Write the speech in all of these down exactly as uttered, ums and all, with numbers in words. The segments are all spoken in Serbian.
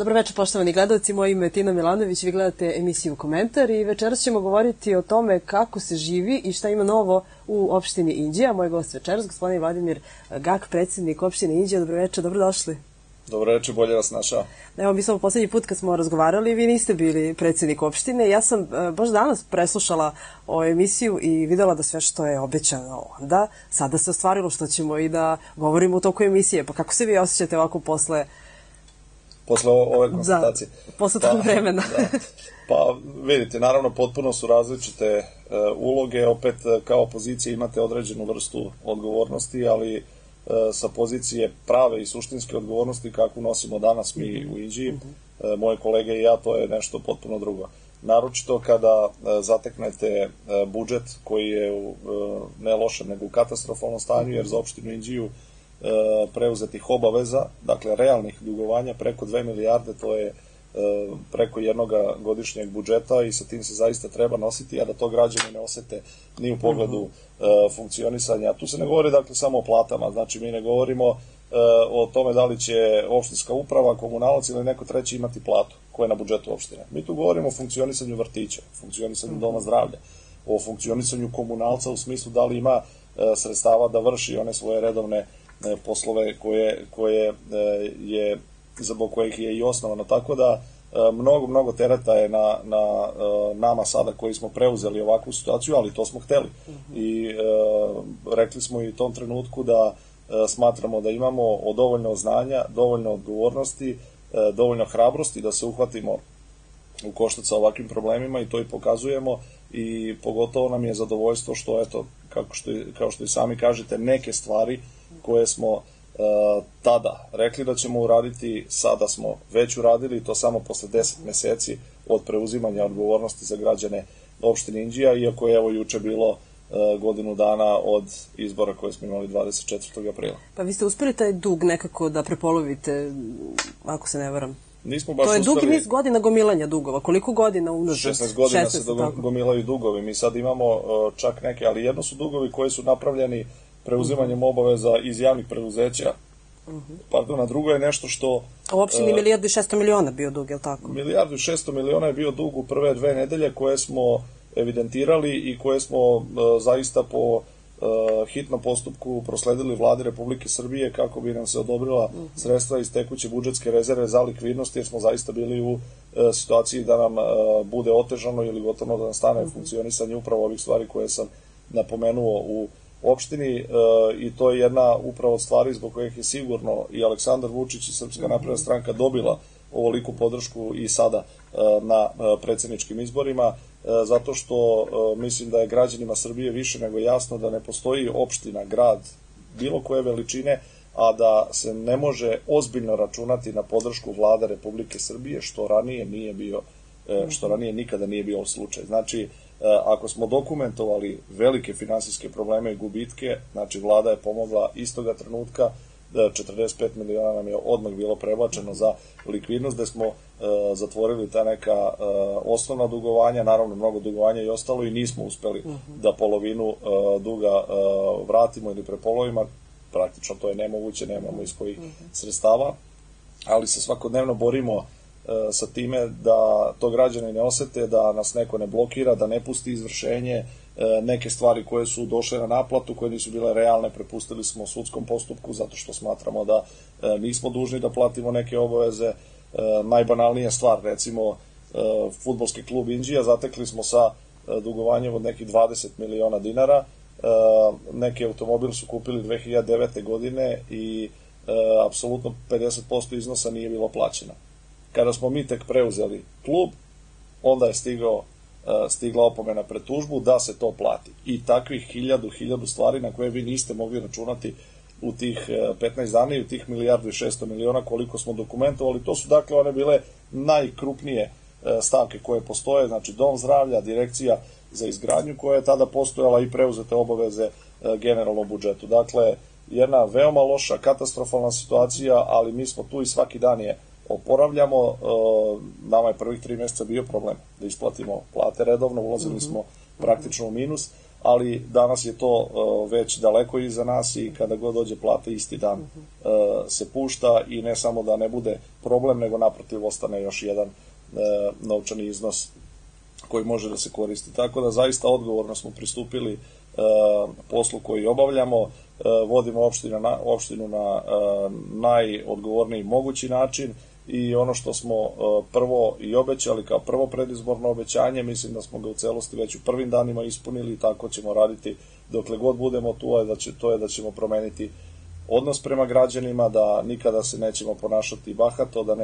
Dobro večer, poštovani gledalci, moje ime je Tina Milanović, vi gledate emisiju Komentar i večeras ćemo govoriti o tome kako se živi i šta ima novo u opštini Inđija. Moj gost večeras, gospodin Vladimir Gak, predsjednik opštine Inđija. Dobro večer, dobrodošli. Dobro večer, bolje vas našao. Evo, mi smo poslednji put kad smo razgovarali, vi niste bili predsjednik opštine. Ja sam baš danas preslušala o emisiju i videla da sve što je obećano onda, sada se ostvarilo, što ćemo i da govorimo u toku emisije. Pa kako se vi osjećate ovako posle... Posle ove konstatacije. Da, posle tog vremena. Da. Pa vidite, naravno potpuno su različite e, uloge, opet kao opozicija imate određenu vrstu odgovornosti, ali e, sa pozicije prave i suštinske odgovornosti kakvu nosimo danas mi u Inđiji, e, moje kolege i ja, to je nešto potpuno drugo. Naročito kada e, zateknete e, budžet koji je u, e, ne lošem nego u katastrofalnom stanju, jer za opštinu Inđiju preuzetih obaveza, dakle realnih dugovanja preko dve milijarde, to je preko jednog godišnjeg budžeta i sa tim se zaista treba nositi, a da to građani ne osete ni u pogledu funkcionisanja. Tu se ne govori dakle samo o platama, znači mi ne govorimo o tome da li će opštinska uprava, komunalac ili neko treći imati platu koja je na budžetu opštine. Mi tu govorimo o funkcionisanju vrtića, funkcionisanju doma zdravlja, o funkcionisanju komunalca u smislu da li ima sredstava da vrši one svoje redovne poslove koje, koje je, zbog kojih je i osnovano. Tako da mnogo, mnogo tereta je na, na nama sada koji smo preuzeli ovakvu situaciju, ali to smo hteli. I e, rekli smo i u tom trenutku da e, smatramo da imamo dovoljno znanja, dovoljno odgovornosti, e, dovoljno hrabrosti da se uhvatimo u koštac sa ovakvim problemima i to i pokazujemo i pogotovo nam je zadovoljstvo što, eto, kako što, kao što i sami kažete, neke stvari koje smo e, tada rekli da ćemo uraditi, sada smo već uradili i to samo posle deset meseci od preuzimanja odgovornosti za građane opštine Inđija, iako je evo juče bilo e, godinu dana od izbora koje smo imali dvadeset četvrtog aprila. Pa vi ste uspeli taj dug nekako da prepolovite, ako se ne varam? Nismo baš to je uspeli... dugi niz godina gomilanja dugova. Koliko godina unazad? šesnaest godina se gomilaju dugovi. Mi sad imamo uh, čak neke, ali jedno su dugovi koji su napravljeni preuzimanjem obaveza iz javnih preduzeća. Uh-huh. Pardon, a drugo je nešto što... U opštini uh, milijardu i šesto miliona bio dug, je li tako? Milijardu i šesto miliona je bio dug u prve dve nedelje koje smo evidentirali i koje smo uh, zaista po uh, hitnom postupku prosledili Vladi Republike Srbije kako bi nam se odobrila uh-huh. sredstva iz tekuće budžetske rezerve za likvidnost, jer smo zaista bili u uh, situaciji da nam uh, bude otežano ili gotovo da nam stane uh-huh. funkcionisanje upravo ovih stvari koje sam napomenuo u opštini e, i to je jedna upravo od stvari zbog kojih je sigurno i Aleksandar Vučić i Srpska napredna stranka dobila ovoliku podršku i sada e, na e, predsjedničkim izborima, e, zato što e, mislim da je građanima Srbije više nego jasno da ne postoji opština, grad, bilo koje veličine, a da se ne može ozbiljno računati na podršku Vlade Republike Srbije, što ranije nije bio, e, što ranije nikada nije bio slučaj. Znači, ako smo dokumentovali velike finansijske probleme i gubitke, znači vlada je pomogla istoga trenutka, četrdeset pet miliona nam je odmah bilo prebačeno za likvidnost, gde smo e, zatvorili ta neka e, osnovna dugovanja, naravno mnogo dugovanja i ostalo i nismo uspeli uh-huh. da polovinu e, duga e, vratimo ili prepolovimo, praktično to je nemoguće, nemamo iz kojih uh-huh. sredstava, ali se svakodnevno borimo sa time da to građani ne osete, da nas neko ne blokira, da ne pusti izvršenje, neke stvari koje su došle na naplatu, koje nisu bile realne, prepustili smo sudskom postupku zato što smatramo da nismo dužni da platimo neke obaveze. Najbanalnija stvar, recimo fudbalski klub Inđija, zatekli smo sa dugovanjem od nekih dvadeset miliona dinara, neki automobil su kupili dve hiljade devete. godine i apsolutno pedeset posto iznosa nije bilo plaćeno. Kada smo mi tek preuzeli klub, onda je stigao, stigla opomena pred tužbu da se to plati. I takvih hiljadu, hiljadu stvari na koje vi niste mogli računati u tih petnaest dana i u tih milijardu i šesto miliona koliko smo dokumentovali. To su dakle one bile najkrupnije stavke koje postoje, znači dom zdravlja, direkcija za izgradnju koja je tada postojala i preuzete obaveze generalnom budžetu. Dakle, jedna veoma loša, katastrofalna situacija, ali mi smo tu i svaki dan je oporavljamo. Nama je prvih tri mjeseca bio problem da isplatimo plate redovno, ulazili smo praktično u minus, ali danas je to već daleko iza nas i kada god dođe plata isti dan se pušta i ne samo da ne bude problem, nego naprotiv ostane još jedan novčani iznos koji može da se koristi. Tako da zaista odgovorno smo pristupili poslu koji obavljamo, vodimo opštinu na, opštinu na najodgovorniji mogući način i ono što smo prvo i obećali kao prvo predizborno obećanje, mislim da smo ga u celosti već u prvim danima ispunili i tako ćemo raditi dokle god budemo tu, a da će, to je da ćemo promeniti odnos prema građanima, da nikada se nećemo ponašati bahato, da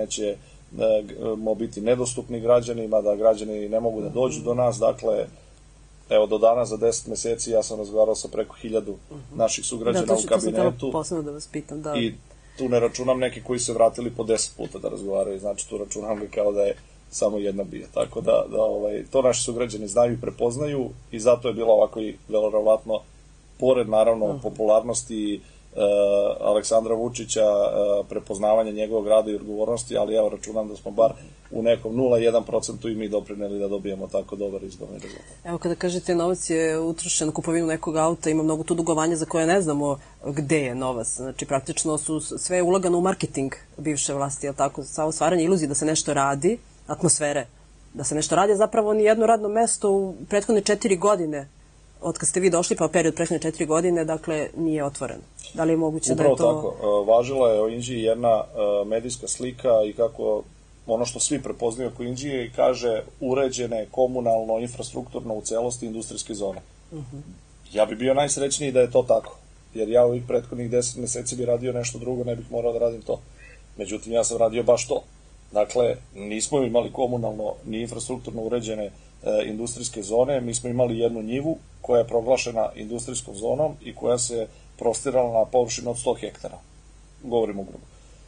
nećemo biti nedostupni građanima, da građani ne mogu da dođu do nas. Dakle, evo, do danas za deset meseci ja sam razgovarao sa preko hiljadu naših sugrađana da, u kabinetu. To posebno da vas pitam, da. I tu ne računam neki koji se vratili po deset puta da razgovaraju, znači tu računam ga kao da je samo jedna bija. Tako da, da ovaj, to naši sugrađani znaju i prepoznaju i zato je bilo ovako i verovatno, pored naravno uh -huh. popularnosti Uh, Aleksandra Vučića, uh, prepoznavanje njegovog rada i odgovornosti, ali evo računam da smo bar u nekom nula zarez jedan posto i mi doprineli da dobijemo tako dobar izborni rezultat. Evo kada kažete novac je utrošen na kupovinu nekog auta, ima mnogo tu dugovanja za koje ne znamo gde je novac. Znači praktično su sve ulagano u marketing bivše vlasti, je li tako? Samo stvaranje iluzije da se nešto radi, atmosfere, da se nešto radi, zapravo ni jedno radno mesto u prethodne četiri godine od kad ste vi došli, pa period prethodne četiri godine, dakle, nije otvoreno. Da li je moguće Upravo da je to... Upravo tako. Važila je o Inđiji jedna medijska slika i kako ono što svi prepoznaju oko Inđije i kaže uređene komunalno, infrastrukturno u celosti industrijske zone. Uh -huh. Ja bi bio najsrećniji da je to tako, jer ja ovih prethodnih deset meseci bi radio nešto drugo, ne bih morao da radim to. Međutim, ja sam radio baš to. Dakle, nismo imali komunalno ni infrastrukturno uređene industrijske zone, mi smo imali jednu njivu koja je proglašena industrijskom zonom i koja se prostirala na površinu od sto hektara. Govorimo grubo.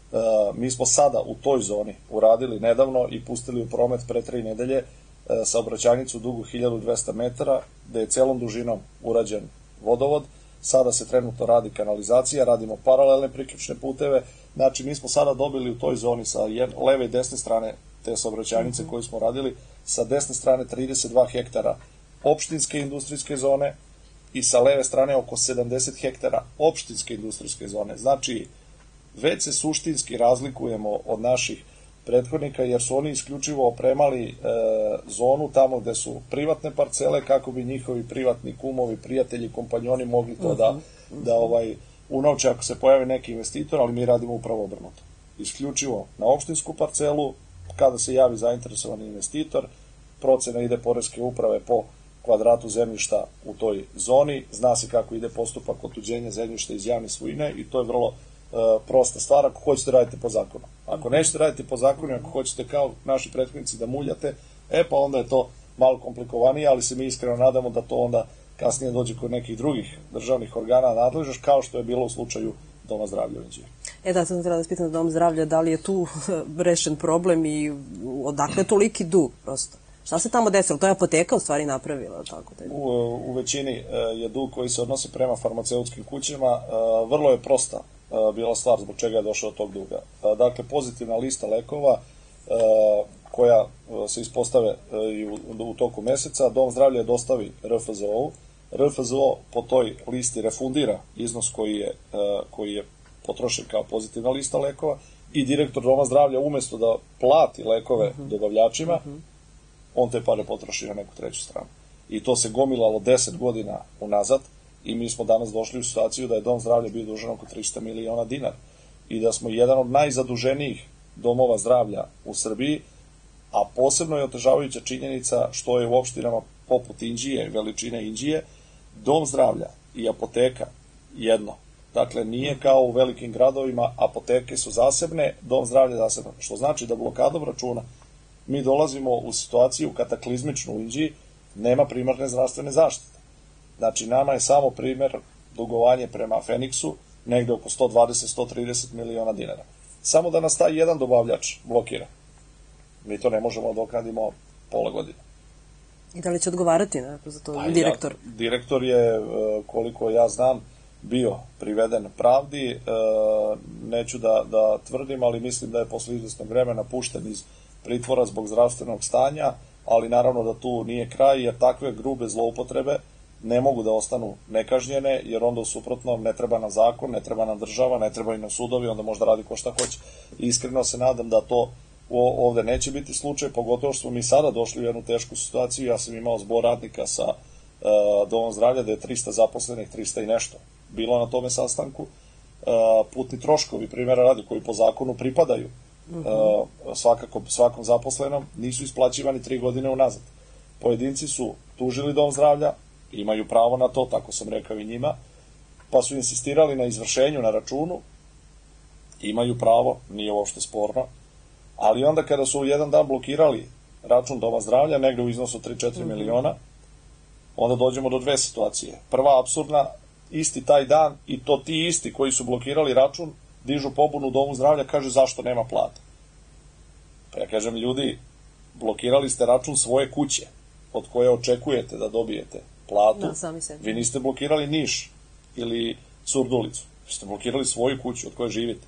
E, mi smo sada u toj zoni uradili nedavno i pustili u promet pre tri nedelje e, saobraćajnicu dugu hiljadu dvesta metara, gde je celom dužinom urađen vodovod. Sada se trenutno radi kanalizacija, radimo paralelne priključne puteve. Znači, mi smo sada dobili u toj zoni sa leve i desne strane te saobraćajnice mm -hmm. koju smo radili, sa desne strane trideset dva hektara opštinske industrijske zone i sa leve strane oko sedamdeset hektara opštinske industrijske zone. Znači, već se suštinski razlikujemo od naših prethodnika, jer su oni isključivo opremali e, zonu tamo gde su privatne parcele, kako bi njihovi privatni kumovi, prijatelji, kompanjoni mogli to da, da ovaj, unovče ako se pojavi neki investitor, ali mi radimo upravo obrnuto. Isključivo na opštinsku parcelu, kada se javi zainteresovani investitor, procena ide poreske uprave po kvadratu zemljišta u toj zoni, zna se kako ide postupak otuđenja zemljišta iz javne svojine i to je vrlo e, prosta stvar ako hoćete raditi po zakonu. Ako nećete raditi po zakonu, ako hoćete kao naši prethodnici da muljate, e pa onda je to malo komplikovanije, ali se mi iskreno nadamo da to onda kasnije dođe kod nekih drugih državnih organa nadležnih, kao što je bilo u slučaju Doma zdravlja u Inđiji. E da, sam treba da spitam Dom zdravlja, da li je tu rešen problem i odakle toliki dug prosto? Šta se tamo desilo? To je apoteka u stvari napravila. Tako da je. U, u većini je dug koji se odnosi prema farmaceutskim kućama. Vrlo je prosta bila stvar zbog čega je došao do tog duga. Dakle, pozitivna lista lekova koja se ispostave i u, u toku meseca, Dom zdravlja dostavi R F Z O-u. R F Z O po toj listi refundira iznos koji je, koji je potrošen kao pozitivna lista lekova i direktor Doma zdravlja umesto da plati lekove uh -huh. dobavljačima, uh -huh. on te pare potroši na neku treću stranu. I to se gomilalo deset godina unazad i mi smo danas došli u situaciju da je Dom zdravlja bio dužan oko tristo miliona dinara i da smo jedan od najzaduženijih domova zdravlja u Srbiji, a posebno je otežavajuća činjenica što je u opštinama poput Inđije, veličine Inđije, Dom zdravlja i apoteka jedno. Dakle, nije kao u velikim gradovima, apoteke su zasebne, Dom zdravlja zasebno, što znači da blokadom računa mi dolazimo u situaciju kataklizmičnu u Inđiji, nema primarne zdravstvene zaštite. Znači, nama je samo primer dugovanje prema Feniksu, negde oko sto dvadeset do sto trideset miliona dinara. Samo da nas taj jedan dobavljač blokira. Mi to ne možemo da okradimo pola godine. I da li će odgovarati ne, za to pa direktor? Ja, direktor je, koliko ja znam, bio priveden pravdi. Neću da, da tvrdim, ali mislim da je posle izvesnog vremena pušten iz pritvora zbog zdravstvenog stanja, ali naravno da tu nije kraj, jer takve grube zloupotrebe ne mogu da ostanu nekažnjene, jer onda u suprotnom ne treba nam zakon, ne treba nam država, ne treba i nam sudovi, onda možda radi ko šta hoće. Iskreno se nadam da to ovde neće biti slučaj, pogotovo što smo mi sada došli u jednu tešku situaciju. Ja sam imao zbor radnika sa uh, domom zdravlja, da je trista zaposlenih, trista i nešto bilo na tome sastanku. Uh, putni troškovi, primjera radi, koji po zakonu pripadaju uh, svakako svakom zaposlenom, nisu isplaćivani tri godine unazad. Pojedinci su tužili dom zdravlja, imaju pravo na to, tako sam rekao i njima, pa su insistirali na izvršenju na računu, imaju pravo, nije uopšte sporno, ali onda kada su jedan dan blokirali račun doma zdravlja, negde u iznosu tri do četiri miliona, onda dođemo do dve situacije. Prva apsurdna, isti taj dan, i to ti isti koji su blokirali račun, dižu pobunu u domu zdravlja, kaže zašto nema plata. Pa ja kažem, ljudi, blokirali ste račun svoje kuće, od koje očekujete da dobijete platu. Da, vi niste blokirali Niš ili Surdulicu, vi ste blokirali svoju kuću od koje živite.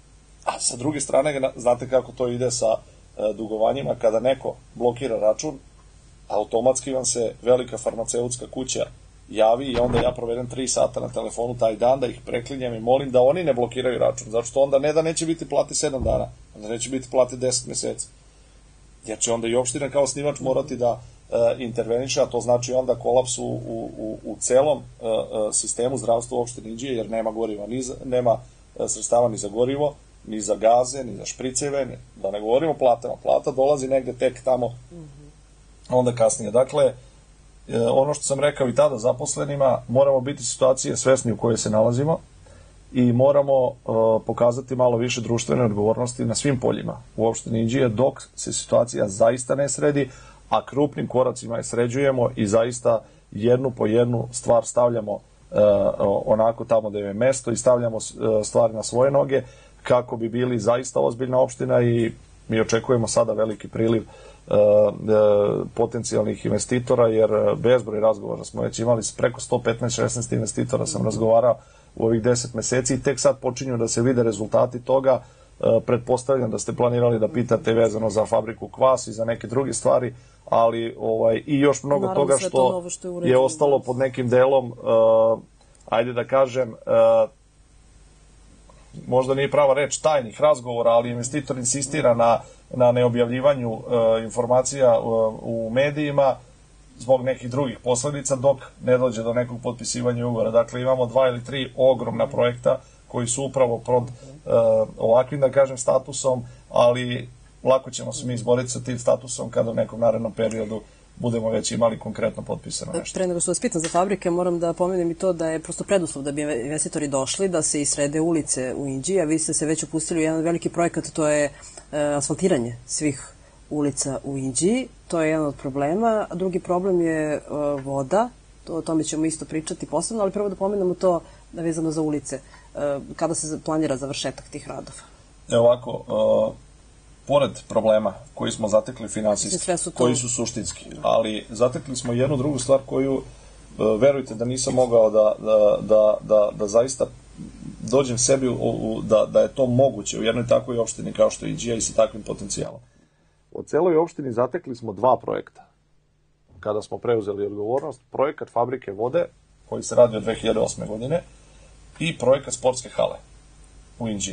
A sa druge strane, znate kako to ide sa e, dugovanjima, kada neko blokira račun, automatski vam se velika farmaceutska kuća javi i onda ja provedem tri sata na telefonu taj dan da ih preklinjem i molim da oni ne blokiraju račun, zato što onda ne da neće biti plati sedam dana, onda neće biti plati deset meseci. Jer će onda i opština kao osnivač morati da e, interveniše, a to znači onda kolaps u, u, u celom e, sistemu zdravstva u opštini Inđije, jer nema goriva, ni za, nema sredstava ni za gorivo, ni za gaze, ni za špriceve, ni, da ne govorimo o platama. Plata dolazi negde tek tamo, mm-hmm. onda kasnije. Dakle, e, ono što sam rekao i tada zaposlenima, moramo biti situacije svesni u kojoj se nalazimo i moramo e, pokazati malo više društvene odgovornosti na svim poljima u opštini Inđije, dok se situacija zaista ne sredi, a krupnim koracima je sređujemo i zaista jednu po jednu stvar stavljamo e, onako tamo da je mesto i stavljamo e, stvari na svoje noge, kako bi bili zaista ozbiljna opština, i mi očekujemo sada veliki priliv e, e, potencijalnih investitora, jer bezbroj razgovora smo već imali, preko sto petnaest šesnaest investitora sam razgovarao u ovih deset meseci i tek sad počinju da se vide rezultati toga. E, pretpostavljam da ste planirali da pitate vezano za fabriku Kvas i za neke druge stvari, ali ovaj, i još mnogo naravno, toga što, što je, je ostalo pod nekim delom, e, ajde da kažem, e, možda nije prava reč tajnih razgovora, ali investitor insistira na, na neobjavljivanju e, informacija e, u medijima zbog nekih drugih posledica, dok ne dođe do nekog potpisivanja ugovora. Dakle, imamo dva ili tri ogromna projekta koji su upravo pod e, ovakvim, da kažem, statusom, ali lako ćemo se mi izboriti sa tim statusom kada u nekom narednom periodu budemo već imali konkretno potpisano nešto. Pre nego što vas pitam za fabrike, moram da pomenem i to da je prosto preduslov da bi investitori došli, da se isrede ulice u Inđiji, a vi ste se već upustili u jedan veliki projekat, to je e, asfaltiranje svih ulica u Inđiji. To je jedan od problema. A drugi problem je e, voda, to, o tome ćemo isto pričati posebno, ali prvo da pomenemo to vezano za ulice. E, kada se planira završetak tih radova? Evo ovako, e, pored problema koji smo zatekli finansijski, su koji su suštinski, ali zatekli smo jednu drugu stvar koju, verujte da nisam mogao da, da, da, da, da zaista dođem sebi u, u, da, da je to moguće u jednoj takvoj opštini kao što je Inđija i sa takvim potencijalom. U celoj opštini zatekli smo dva projekta. Kada smo preuzeli odgovornost, projekat fabrike vode, koji se radi od dve hiljade osme godine, i projekat sportske hale u Inđiji.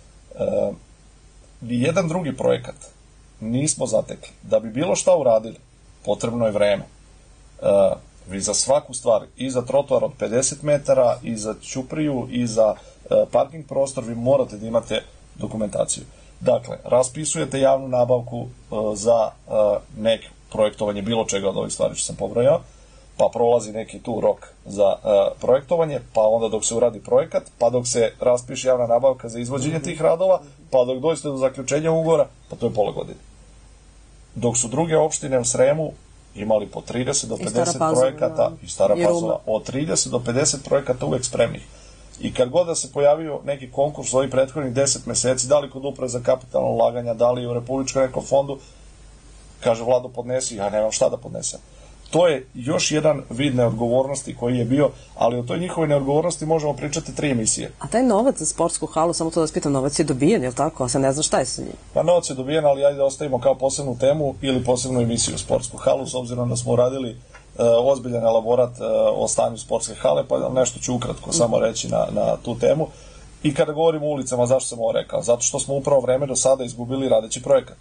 E, jedan drugi projekat nismo zatekli. Da bi bilo šta uradili, potrebno je vreme. E, vi za svaku stvar, i za trotoar od pedeset metara, i za ćupriju, i za e, parking prostor, vi morate da imate dokumentaciju. Dakle, raspisujete javnu nabavku e, za e, neko projektovanje bilo čega od ovih stvari što sam pobrojao, pa prolazi neki tu rok za e, projektovanje, pa onda dok se uradi projekat, pa dok se raspiše javna nabavka za izvođenje tih radova, pa dok dođete do zaključenja ugovora, pa to je pola godine. Dok su druge opštine u Sremu imali po trideset do pedeset projekata, i Stara Pazova, od trideset do pedeset projekata uvek spremnih. I kad god da se pojavio neki konkurs ovih prethodnih deset meseci, da li kod Uprave za kapitalno ulaganja, da li u Republičkom nekom fondu, kaže Vlado podnesi, ja nemam šta da podnesem. To je još jedan vid neodgovornosti koji je bio, ali o toj njihovoj neodgovornosti možemo pričati tri emisije. A taj novac za sportsku halu, samo to da vas pitam, novac je dobijen, je li tako? A se ne zna šta je sa njim? Pa novac je dobijen, ali ajde da ostavimo kao posebnu temu ili posebnu emisiju sportsku halu, s obzirom da smo uradili ozbiljan elaborat o stanju sportske hale, pa nešto ću ukratko samo reći na, na tu temu. I kada govorimo o ulicama, zašto sam ovo rekao? Zato što smo upravo vreme do sada izgubili radeći projekat.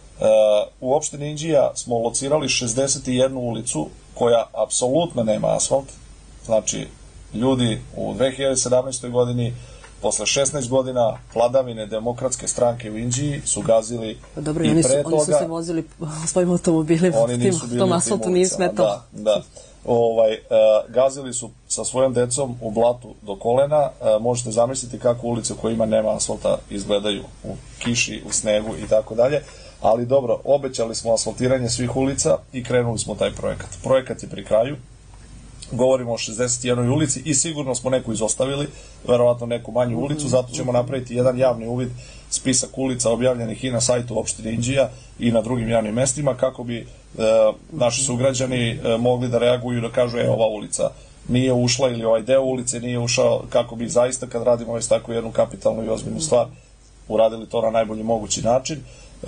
U opštini Inđija smo locirali šezdeset jednu ulicu koja apsolutno nema asfalt. Znači, ljudi u dve hiljade sedamnaestoj. godini, posle šesnaest godina vladavine demokratske stranke u Inđiji su gazili dobro, i oni pre su, toga... Oni su se vozili svojim automobilima, oni nisu bili tom asfaltu nije smetalo. Da, da. Ovaj, uh, gazili su sa svojom decom u blatu do kolena. Uh, možete zamisliti kako ulice koje ima nema asfalta izgledaju u kiši, u snegu i tako dalje. Ali dobro, obećali smo asfaltiranje svih ulica i krenuli smo taj projekat. Projekat je pri kraju. Govorimo o šezdeset jednoj ulici i sigurno smo neku izostavili, verovatno neku manju ulicu, zato ćemo napraviti jedan javni uvid, spisak ulica objavljenih i na sajtu opštine Inđija i na drugim javnim mestima, kako bi e, naši sugrađani e, mogli da reaguju i da kažu, e, ova ulica nije ušla ili ovaj deo ulice nije ušao, kako bi zaista kad radimo već takvu jednu kapitalnu i ozbiljnu stvar uradili to na najbolji mogući način. E,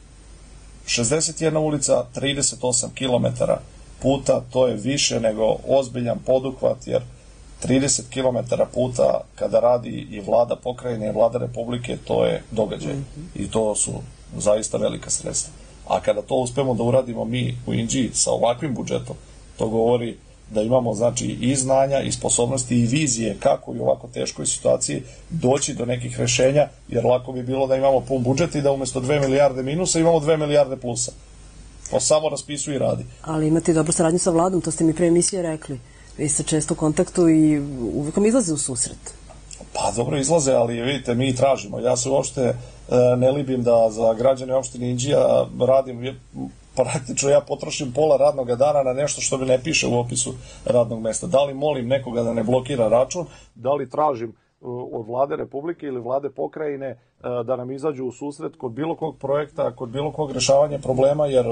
šezdeset jedna ulica, trideset osam kilometara puta, to je više nego ozbiljan poduhvat, jer trideset kilometara puta kada radi i vlada pokrajine i vlada republike, to je događaj i to su zaista velika sredstva. A kada to uspemo da uradimo mi u Inđiji sa ovakvim budžetom, to govori da imamo, znači, i znanja i sposobnosti i vizije kako i u ovako teškoj situaciji doći do nekih rešenja, jer lako bi bilo da imamo pun budžet i da umesto dve milijarde minusa imamo dve milijarde plusa. Pa samo raspisuje i radi. Ali imate dobru saradnju sa vladom, to ste mi pre emisije rekli. Vi ste često u kontaktu i uvijek vam izlaze u susret. Pa dobro izlaze, ali vidite, mi tražimo. Ja se uopšte e, ne libim da za građane opštine Inđija radim, praktično ja potrošim pola radnog dana na nešto što mi ne piše u opisu radnog mesta. Da li molim nekoga da ne blokira račun, da li tražim od vlade republike ili vlade pokrajine da nam izađu u susret kod bilo kog projekta, kod bilo kog rešavanja problema, jer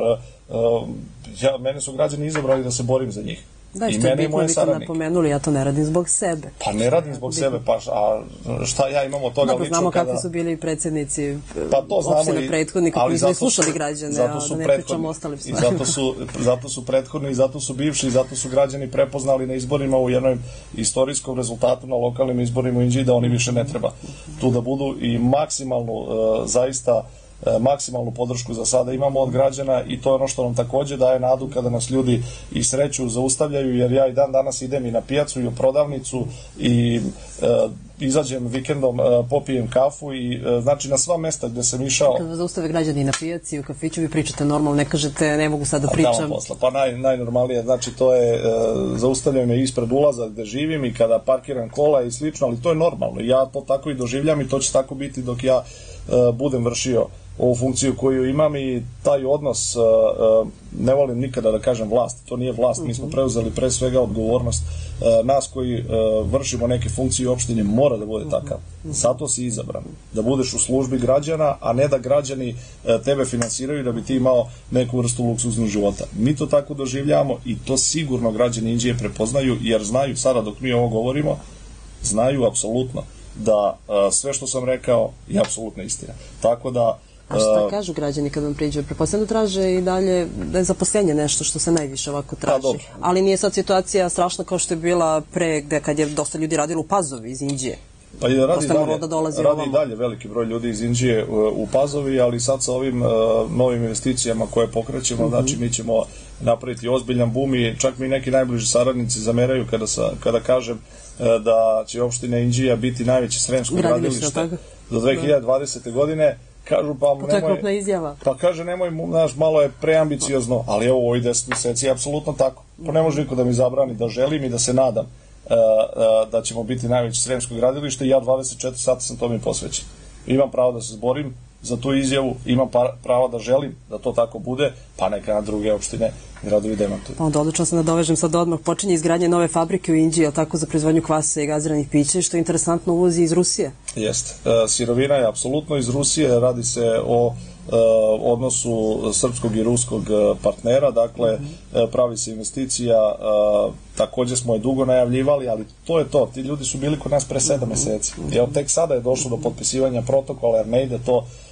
ja, mene su građani izabrali da se borim za njih. Da, što je bitno, vi to napomenuli, ja to ne radim zbog sebe. Pa ne radim zbog bitno. sebe, pa a šta ja imam od toga Dobro, lično znamo kada... kakvi su bili predsjednici pa to znamo opština i... prethodnika koji su slušali građane, zato su a da ne pričamo ostalim stvarima. I zato su, zato su prethodni, i zato su bivši, i zato su građani prepoznali na izborima u jednom istorijskom rezultatu na lokalnim izborima u Inđiji da oni više ne treba tu da budu i maksimalnu, uh, zaista maksimalnu podršku za sada imamo od građana i to je ono što nam takođe daje nadu kada nas ljudi i sreću zaustavljaju, jer ja i dan danas idem i na pijacu i u prodavnicu i e, izađem vikendom, e, popijem kafu i e, znači na sva mesta gde sam išao. Kada vas zaustave građani na pijaci, u kafiću, vi pričate normalno, ne kažete ne mogu sad da pričam. Posla. Pa naj, najnormalnije, znači to je e, zaustavljaju me ispred ulaza gde živim i kada parkiram kola i slično, ali to je normalno. Ja to tako i doživljam i to će tako biti dok ja e, budem vršio ovu funkciju koju imam i taj odnos, uh, uh, ne volim nikada da kažem vlast, to nije vlast, mi smo preuzeli pre svega odgovornost, uh, nas koji uh, vršimo neke funkcije u opštini mora da bude takav, zato si izabran, da budeš u službi građana, a ne da građani uh, tebe finansiraju da bi ti imao neku vrstu luksuznog života. Mi to tako doživljamo i to sigurno građani Inđije prepoznaju, jer znaju sada dok mi ovo govorimo, znaju apsolutno da uh, sve što sam rekao je apsolutna istina. Tako da A šta kažu građani kad vam priđu? Pretpostavljam da traže i dalje da je zaposlenje nešto što se najviše ovako traži. Ali nije sad situacija strašna kao što je bila pre, gde kad je dosta ljudi radilo u Pazovi iz Inđije. Pa i radi, dalje, da radi i dalje veliki broj ljudi iz Inđije u, u Pazovi, ali sad sa ovim uh, novim investicijama koje pokrećemo, mm -hmm. znači mi ćemo napraviti ozbiljan bum i čak mi neki najbliži saradnici zameraju kada, sa, kada kažem uh, da će opština Inđija biti najveće sremsko gradilište do dve hiljade dvadesete. godine. Kažu, pa, pa to je krupna izjava. Pa kaže, nemoj, znaš, malo je preambiciozno, ali evo, ovih deset meseci je apsolutno tako. Pa ne može niko da mi zabrani, da želim i da se nadam uh, uh, da ćemo biti najveće sremsko gradilište i ja dvadeset četiri sata sam tome posvećen. Imam pravo da se zborim za tu izjavu, imam pravo da želim da to tako bude, pa neka na druge opštine gradovi demantuju. Pa onda odlično se nadovežem, sad odmah počinje izgradnje nove fabrike u Inđiji, tako za proizvodnju kvasa i gaziranih pića, što je interesantno uvozi iz Rusije. Jeste. E, sirovina je apsolutno iz Rusije, radi se o e, odnosu srpskog i ruskog partnera, dakle mm -hmm. pravi se investicija, e, takođe smo je dugo najavljivali, ali to je to, ti ljudi su bili kod nas pre sedam mm -hmm. meseci. Evo tek sada je došlo do potpisivanja protokola, jer ne ide to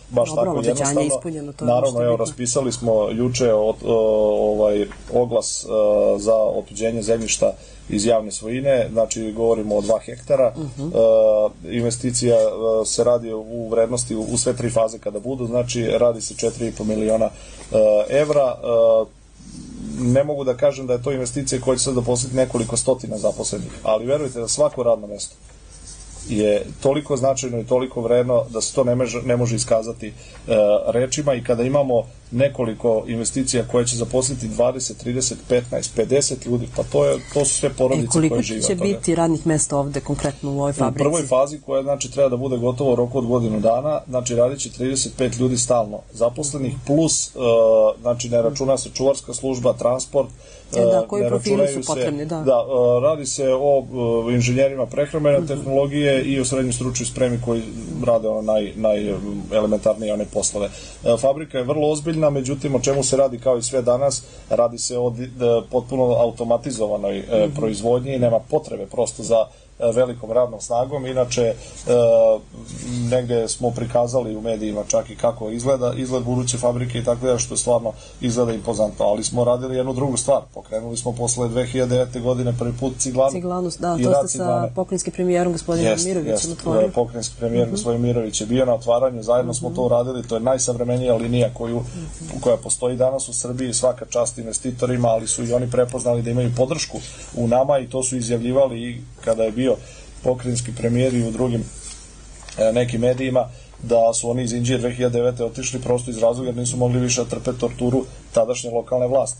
baš Dobro, tako jednostavno. Ispunjeno, to naravno, evo, raspisali smo juče od, ovaj, oglas uh, za otuđenje zemljišta iz javne svojine, znači govorimo o dva hektara. Uh-huh. uh, investicija uh, se radi u vrednosti u, u sve tri faze kada budu, znači radi se četiri i po miliona uh, evra. Uh, ne mogu da kažem da je to investicija koja će se zaposliti nekoliko stotina zaposlenih, ali verujte da svako radno mesto je toliko značajno i toliko vredno da se to ne može, ne može iskazati e, rečima, i kada imamo nekoliko investicija koje će zaposliti dvadeset, trideset, petnaest, pedeset ljudi, pa to, je, to su sve porodice koje žive. Koliko će biti radnih mesta ovde konkretno u ovoj fabrici? U prvoj fazi, koja znači treba da bude gotovo u roku od godinu dana, znači radit će trideset pet ljudi stalno zaposlenih, plus e, znači ne računa se čuvarska služba, transport. E, da, koji profili su potrebni, da. Da, radi se o inženjerima prehrambene uh-huh. tehnologije i o srednjoj stručnoj spremi koji rade ono naj, najelementarnije one poslove. Fabrika je vrlo ozbiljna, međutim, o čemu se radi kao i sve danas, radi se o potpuno automatizovanoj uh-huh. proizvodnji i nema potrebe prosto za velikom radnom snagom. Inače, e, negde smo prikazali u medijima čak i kako izgleda izgled buduće fabrike i tako da, što je stvarno izgleda impozantno, ali smo radili jednu drugu stvar. Pokrenuli smo posle dve hiljade devete. godine prvi put Ciglanu. Ciglanu, da, to ste sa pokrajinskim premijerom gospodinom jest, Mirovićem jest, otvorili. Pokrajinski premijer uh-huh. gospodin Mirović je bio na otvaranju, zajedno uh-huh. smo to uradili, to je najsavremenija linija koju, uh-huh. koja postoji danas u Srbiji, svaka čast investitorima, ali su i oni prepoznali da imaju podršku u nama i to su izjavljivali i kada je bio pokrajinski premijer i u drugim e, nekim medijima, da su oni iz Inđije dve hiljade devete. otišli prosto iz razloga jer nisu mogli više da trpe torturu tadašnje lokalne vlasti.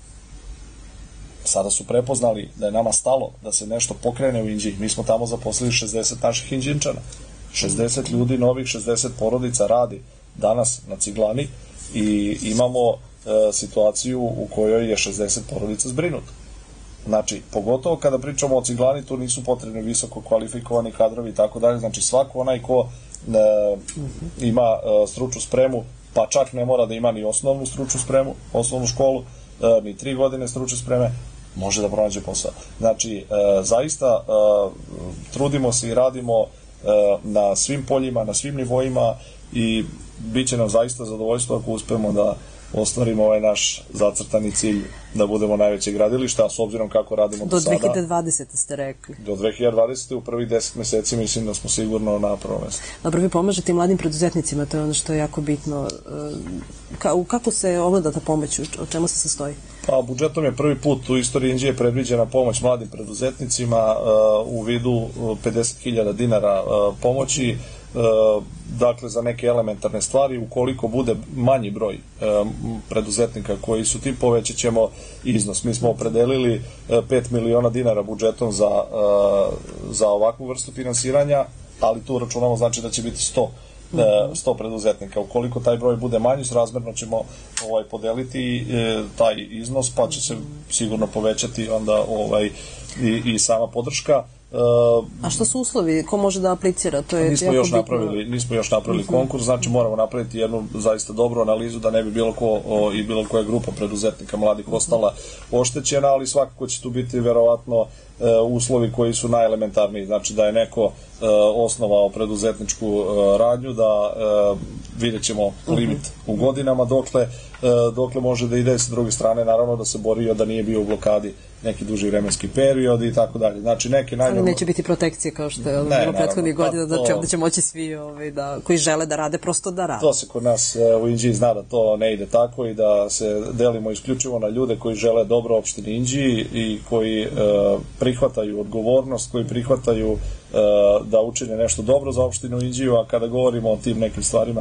Sada su prepoznali da je nama stalo da se nešto pokrene u Inđiji. Mi smo tamo zaposlili šezdeset naših Inđinčana. šezdeset ljudi novih, šezdeset porodica radi danas na Ciglani i imamo e, situaciju u kojoj je šezdeset porodica zbrinuto. Znači, pogotovo kada pričamo o Ciglani, tu nisu potrebni visoko kvalifikovani kadrovi i tako dalje. Znači, svako onaj ko e, ima e, stručnu spremu, pa čak ne mora da ima ni osnovnu stručnu spremu, osnovnu školu, e, ni tri godine stručne spreme, može da pronađe posao. Znači, e, zaista e, trudimo se i radimo e, na svim poljima, na svim nivoima i bit će nam zaista zadovoljstvo ako uspemo da ostvarimo ovaj naš zacrtani cilj da budemo najveće gradilište, a s obzirom kako radimo do, do sada... Do dve hiljade dvadesete. ste rekli. Do dve hiljade dvadesete. u prvih deset meseci mislim da smo sigurno na prvom mestu. Dobro, vi pomažete i mladim preduzetnicima, to je ono što je jako bitno. Ka, kako se ovlada ta pomoć, o čemu se sastoji? Pa, budžetom je prvi put u istoriji Inđije predviđena pomoć mladim preduzetnicima uh, u vidu pedeset hiljada dinara uh, pomoći. Uh, dakle za neke elementarne stvari. Ukoliko bude manji broj um, preduzetnika koji su ti, povećat ćemo iznos. Mi smo opredelili uh, pet miliona dinara budžetom za, uh, za ovakvu vrstu finansiranja, ali tu računamo znači da će biti sto, uh, sto preduzetnika. Ukoliko taj broj bude manji, srazmerno ćemo ovaj, podeliti uh, taj iznos, pa će se sigurno povećati onda ovaj, i, i sama podrška. Uh, A što su uslovi? Ko može da aplicira? To je nismo, još napravili, nismo još napravili uh-huh. konkurs, znači moramo napraviti jednu zaista dobru analizu da ne bi bilo ko o, i bilo koja grupa preduzetnika mladih ostala oštećena, ali svakako će tu biti verovatno e, uslovi koji su najelementarniji, znači da je neko e, osnovao preduzetničku e, radnju, da e, vidjet ćemo limit uh-huh. u godinama dokle, e, dokle može da ide, s druge strane naravno da se borio da nije bio u blokadi neki duži vremenski period i tako dalje. Znači neke najnormalne... Ali neće biti protekcije kao što je bilo prethodnih godina, da će, će moći svi ovaj, da, koji žele da rade, prosto da rade. To se kod nas u Inđiji zna da to ne ide tako i da se delimo isključivo na ljude koji žele dobro opštini Inđiji i koji e, prihvataju odgovornost, koji prihvataju e, da učine nešto dobro za opštinu Inđiju, a kada govorimo o tim nekim stvarima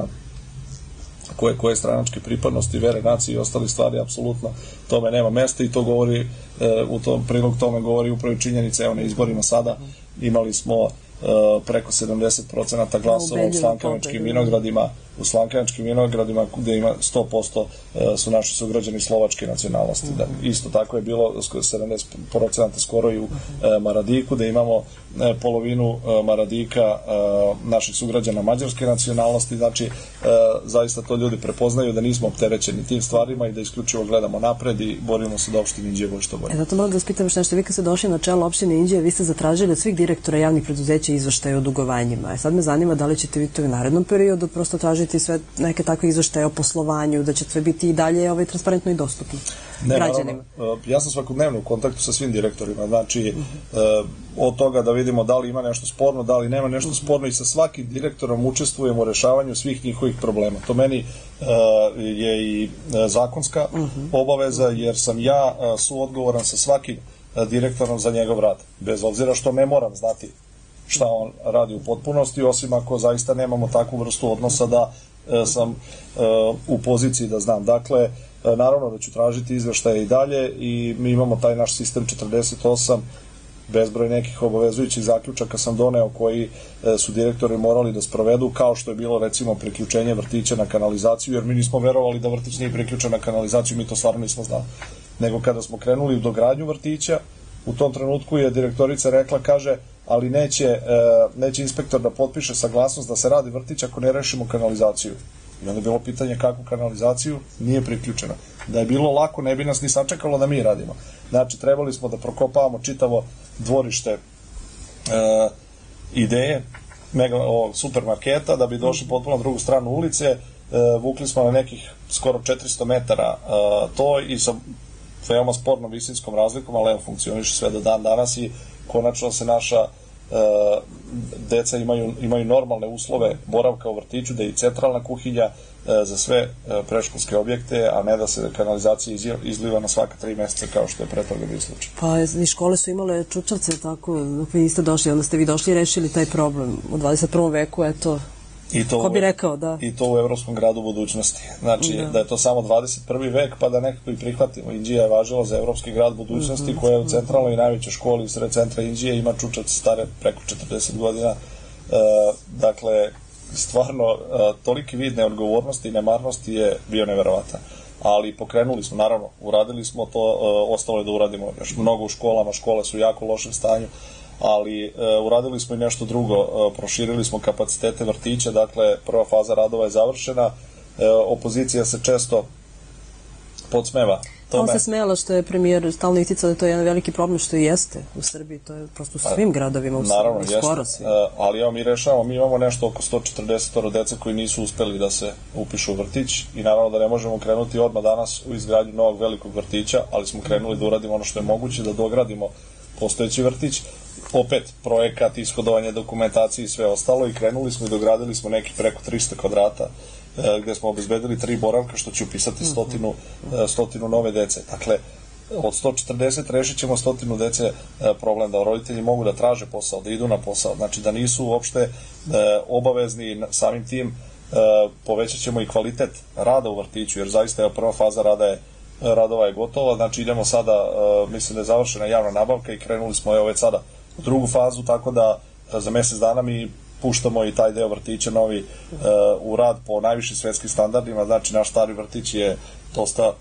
koje, koje stranačke pripadnosti, vere, nacije i ostali stvari, apsolutno tome nema mesta i to govori, e, u tom prilog tome govori upravo činjenica, evo na izborima sada imali smo e, preko sedamdeset procenata glasova u Slankavačkim vinogradima, u Slankavačkim vinogradima gde ima sto posto e, su naši sugrađani slovačke nacionalnosti. Da, isto tako je bilo sedamdeset procenata skoro i u e, Maradiku, da imamo e, polovinu e, Maradika e, naših sugrađana mađarske nacionalnosti. Znači, e, zaista to ljudi prepoznaju da nismo opterećeni tim stvarima i da isključivo gledamo napred i borimo se da opštini Inđije bude što bolje. E, zato moram da vas pitam što nešto. Vi kad ste došli na čelo opštine Inđije, vi ste zatražili od svih direktora javnih preduzeća izveštaje o dugovanjima. E, sad me zanima da li ćete vi to u narednom periodu prosto tražiti tražiti sve neke takve izveštaje o poslovanju, da će sve biti i dalje ovaj, transparentno i dostupno ne, građanima. Naravno, ja sam svakodnevno u kontaktu sa svim direktorima, znači uh-huh. od toga da vidimo da li ima nešto sporno, da li nema nešto uh-huh. sporno i sa svakim direktorom učestvujemo u rešavanju svih njihovih problema. To meni uh, je i zakonska uh-huh. obaveza, jer sam ja uh, suodgovoran sa svakim uh, direktorom za njegov rad, bez obzira što ne moram znati šta on radi u potpunosti, osim ako zaista nemamo takvu vrstu odnosa da uh, sam uh, u poziciji da znam. Dakle, naravno da ću tražiti izveštaje i dalje i mi imamo taj naš sistem četrdeset osam, bezbroj nekih obavezujućih zaključaka sam doneo koji su direktori morali da sprovedu, kao što je bilo recimo priključenje vrtića na kanalizaciju, jer mi nismo verovali da vrtić nije priključen na kanalizaciju, mi to stvarno nismo znali. Nego kada smo krenuli u dogradnju vrtića, u tom trenutku je direktorica rekla, kaže, ali neće, neće inspektor da potpiše saglasnost da se radi vrtić ako ne rešimo kanalizaciju. I onda je bilo pitanje kakvu kanalizaciju, nije priključena. Da je bilo lako, ne bi nas ni sačekalo da mi radimo. Znači, trebali smo da prokopavamo čitavo dvorište e, ideje mega, o, supermarketa, da bi došli potpuno na drugu stranu ulice. E, vukli smo na nekih skoro četiristo metara e, to i sa veoma spornom visinskom razlikom, ali evo, funkcioniše sve do dan danas i konačno se naša Uh, deca imaju, imaju normalne uslove boravka u vrtiću, da je i centralna kuhinja uh, za sve uh, predškolske objekte, a ne da se kanalizacija izliva na svaka tri meseca kao što je pre toga bio slučaj. Pa i škole su imale čučavce, tako, dok vi niste došli, onda ste vi došli i rešili taj problem. U dvadeset prvom veku, eto, I to, ko bi rekao, da. I to u Evropskom gradu budućnosti. Znači, da. da je to samo dvadeset prvi vek, pa da nekako i prihvatimo. Inđija je važila za Evropski grad budućnosti, mm-hmm. koja je u centralnoj i najvećoj školi u sred centra Inđije, ima čučavce stare preko četrdeset godina. E, dakle, stvarno, e, toliki vid neodgovornosti i nemarnosti je bio neverovatan. Ali pokrenuli smo, naravno, uradili smo to, e, ostalo je da uradimo još mnogo u školama, škole su u jako lošem stanju, ali e, uradili smo i nešto drugo, e, proširili smo kapacitete vrtića, dakle prva faza radova je završena, e, opozicija se često podsmeva tome. On se smela što je premijer stalno isticao da to je jedan veliki problem, što i jeste u Srbiji, to je prosto u svim gradovima u naravno, Srbiji, skoro svi. E, ali evo mi rešavamo, mi imamo nešto oko sto četrdeset dece koji nisu uspeli da se upišu u vrtić i naravno da ne možemo krenuti odmah danas u izgradnju novog velikog vrtića, ali smo krenuli da uradimo ono što je moguće, da dogradimo postojeći vrtić, opet projekat, ishodovanje dokumentacije i sve ostalo, i krenuli smo i dogradili smo neki preko trista kvadrata e, gde smo obezbedili tri boravka, što će upisati stotinu, e, stotinu nove dece. Dakle, od sto četrdeset rešit ćemo stotinu dece e, problem da roditelji mogu da traže posao, da idu na posao, znači da nisu uopšte e, obavezni samim tim. E, povećat ćemo i kvalitet rada u vrtiću, jer zaista je prva faza rada je radova je gotova, znači idemo sada, e, mislim da je završena javna nabavka i krenuli smo evo već sada u drugu fazu, tako da za mesec dana mi puštamo i taj deo vrtića novi e, u rad po najvišim svetskim standardima. Znači naš stari vrtić je dosta e,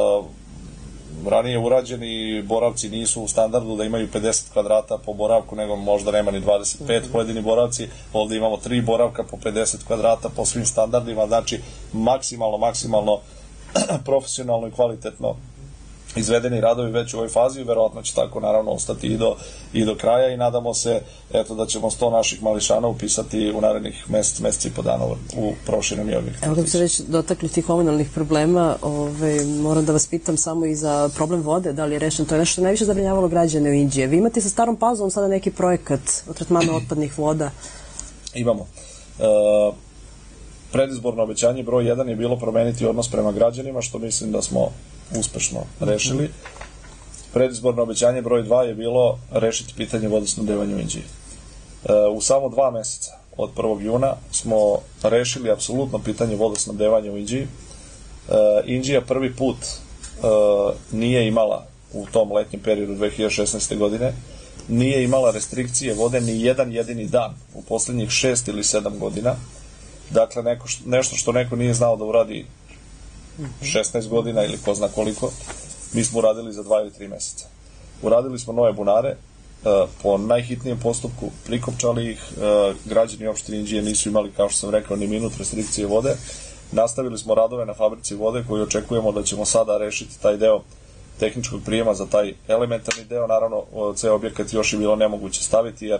ranije urađen i boravci nisu u standardu da imaju pedeset kvadrata po boravku, nego možda nema ni dvadeset pet pojedini boravci. Ovde imamo tri boravka po pedeset kvadrata po svim standardima, znači maksimalno, maksimalno profesionalno i kvalitetno izvedeni radovi već u ovoj fazi, verovatno će tako naravno ostati i do, i do kraja, i nadamo se eto da ćemo sto naših mališana upisati u narednih mesec, mesec i po dana u prošireni objekt. Evo, kako se već dotakli tih komunalnih problema, ove, moram da vas pitam samo i za problem vode, da li je rešen, to je nešto što najviše zabrinjavalo građane u Inđije. Vi imate sa Starom Pazovom sada neki projekat o tretmanu otpadnih voda? Imamo. E, predizborno obećanje broj jedan je bilo promeniti odnos prema građanima, što mislim da smo uspešno rešili. Predizborno obećanje broj dva je bilo rešiti pitanje vodosnabdevanja u Inđiji. E, u samo dva meseca, od prvog juna, smo rešili apsolutno pitanje vodosnabdevanja u Inđiji. E, Inđija prvi put e, nije imala u tom letnjem periodu dve hiljade šesnaeste. godine, nije imala restrikcije vode ni jedan jedini dan u poslednjih šest ili sedam godina. Dakle, neko, nešto što neko nije znao da uradi šesnaest godina ili ko zna koliko, mi smo uradili za dva ili tri meseca. Uradili smo nove bunare, po najhitnijem postupku prikopčali ih, građani opštine Inđije nisu imali, kao što sam rekao, ni minut restrikcije vode. Nastavili smo radove na fabrici vode, koji očekujemo da ćemo sada rešiti taj deo tehničkog prijema za taj elementarni deo. Naravno, ceo objekat još je bilo nemoguće staviti, jer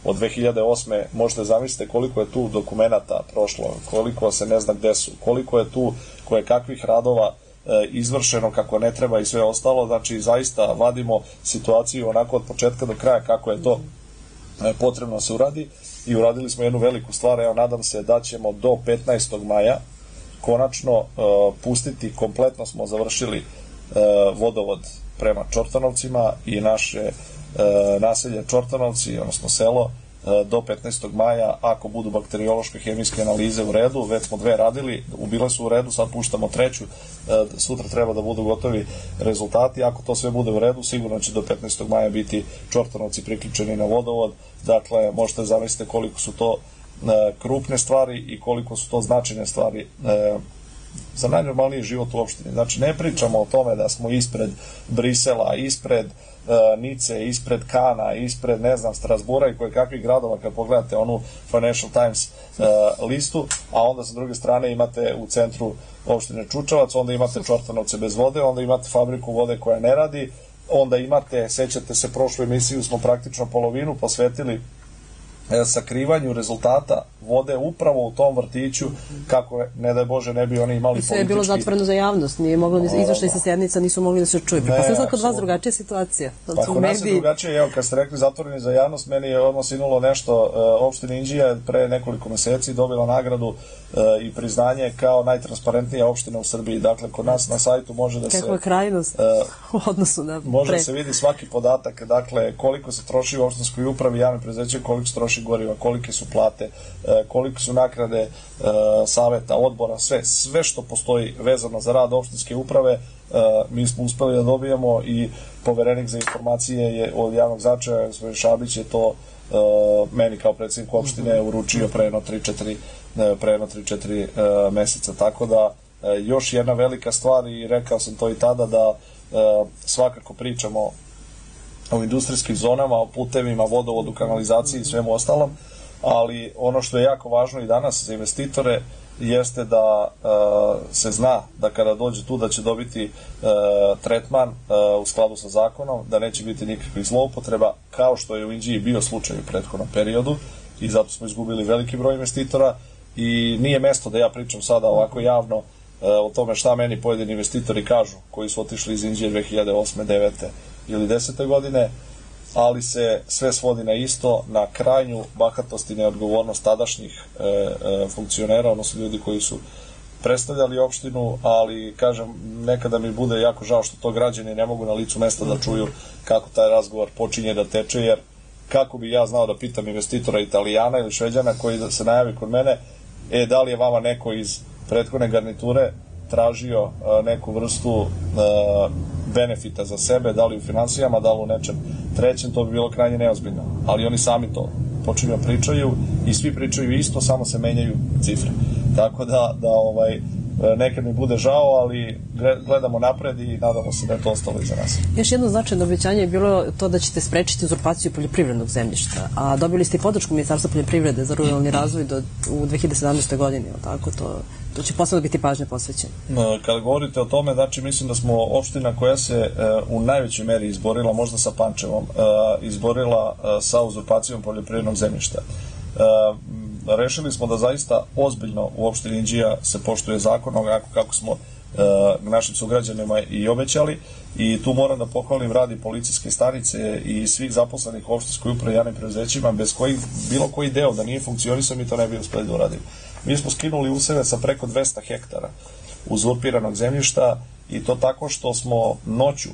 od dve hiljade osme možete zamislite koliko je tu dokumenata prošlo, koliko se ne zna gde su, koliko je tu koje kakvih radova izvršeno kako ne treba i sve ostalo, znači zaista vadimo situaciju onako od početka do kraja kako je to potrebno se uradi i uradili smo jednu veliku stvar, evo nadam se da ćemo do petnaestog maja konačno uh, pustiti, kompletno smo završili uh, vodovod prema Čortanovcima i naše uh, naselje Čortanovci, odnosno selo, do petnaestog maja, ako budu bakteriološke hemijske analize u redu, već smo dve radili, bile su u redu, sad puštamo treću, sutra treba da budu gotovi rezultati, ako to sve bude u redu, sigurno će do petnaestog maja biti Čortanovci priključeni na vodovod, dakle, možete zamisliti koliko su to krupne stvari i koliko su to značajne stvari za najnormalniji život u opštini. Znači, ne pričamo o tome da smo ispred Brisela, ispred uh, Nice, ispred Kana, ispred, ne znam, Strasbura i koje kakvih gradova, kad pogledate onu Financial Times uh, listu, a onda sa druge strane imate u centru opštine Čučavac, onda imate Čortanovce bez vode, onda imate fabriku vode koja ne radi, onda imate, sećate se, prošlu emisiju smo praktično polovinu posvetili sakrivanju rezultata vode upravo u tom vrtiću, kako ne daj Bože ne bi oni imali politički... Sve je bilo zatvoreno za javnost, nije moglo da izvršili sa sjednica, nisu mogli da se čuju. Pa sam sad kod vas drugačija situacija. Pa kod nas je drugačije, evo kad ste rekli zatvoreni za javnost, meni je odmah sinulo nešto, opština Inđija pre nekoliko meseci dobila nagradu i priznanje kao najtransparentnija opština u Srbiji. Dakle, kod nas na sajtu može da se... Kakva krajnost u odnosu na pre. Može da se vidi svaki podatak, dakle, koliko se troši u opštinskoj upravi, javne preduzeće, koliko se troši goriva, kolike su plate, koliko su naknade saveta, odbora, sve, sve što postoji vezano za rad opštinske uprave, mi smo uspeli da dobijemo i poverenik za informacije je od javnog značaja, gospodin Šabić je to meni kao predsjednik opštine uručio pre jedno tri četiri pre jedno tri četiri meseca, tako da još jedna velika stvar i rekao sam to i tada da svakako pričamo o industrijskim zonama, o putevima, vodovodu, kanalizaciji i svemu ostalom, ali ono što je jako važno i danas za investitore jeste da uh, se zna da kada dođe tu da će dobiti uh, tretman uh, u skladu sa zakonom, da neće biti nikakvih zloupotreba, kao što je u Inđiji bio slučaj u prethodnom periodu i zato smo izgubili veliki broj investitora i nije mesto da ja pričam sada ovako javno uh, o tome šta meni pojedini investitori kažu koji su otišli iz Inđije dve hiljade osme, devete ili desete godine, ali se sve svodi na isto, na krajnju bahatost i neodgovornost tadašnjih e, e, funkcionera, odnosno ljudi koji su predstavljali opštinu, ali kažem, nekada mi bude jako žao što to građani ne mogu na licu mesta da čuju kako taj razgovor počinje da teče, jer kako bi ja znao da pitam investitora Italijana ili Šveđana koji se najavi kod mene, e, da li je vama neko iz prethodne garniture tražio a, neku vrstu a, benefita za sebe, da li u finansijama, da li u nečem trećem, to bi bilo krajnje neozbiljno. Ali oni sami to počinju pričaju i svi pričaju isto, samo se menjaju cifre. Tako da, da ovaj, nekad mi bude žao, ali gledamo napred i nadamo se da je to ostalo iza nas. Još jedno značajno obećanje je bilo to da ćete sprečiti uzurpaciju poljoprivrednog zemljišta, a dobili ste i podršku Ministarstva poljoprivrede za ruralni razvoj do, u dve hiljade sedamnaestoj. godini, tako to, to će posebno biti pažnje posvećeno. Kada govorite o tome, znači mislim da smo opština koja se uh, u najvećoj meri izborila, možda sa Pančevom, uh, izborila uh, sa uzurpacijom poljoprivrednog zemljišta. Uh, rešili smo da zaista ozbiljno u opštini Inđija se poštuje zakon, onako kako smo uh, našim sugrađanima i obećali, i tu moram da pohvalim radi policijske stanice i svih zaposlenih u opštinskoj upravi i javnim preduzećima, bez kojih bilo koji deo da nije funkcionisao, mi to ne bi uspeli da uradimo. Mi smo skinuli useve sa preko dvesta hektara uzurpiranog zemljišta i to tako što smo noću